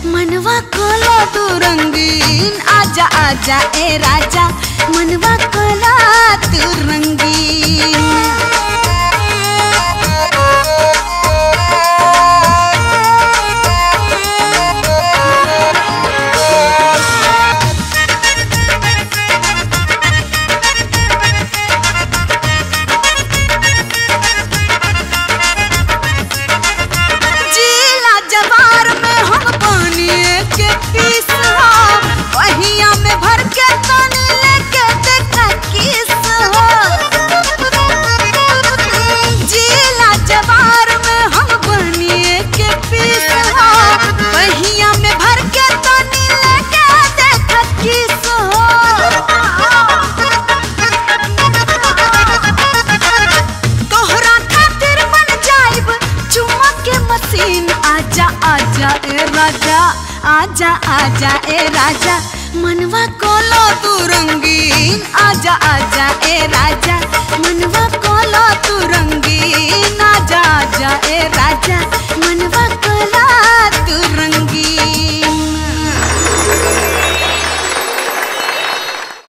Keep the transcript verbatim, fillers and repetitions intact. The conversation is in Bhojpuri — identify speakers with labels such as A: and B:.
A: मनवा कोला तू रंगीन, आजा आजा ए राजा, मनवा कोला तू रंगीन। आजा आजा ए राजा, आजा आजा ए राजा, मनवा कोलो तू रंगीन, आजा आजा ए राजा, मनवा कोलो तू रंगीन, आजा आजा ए राजा, मनवा कोलो तू रंगीन।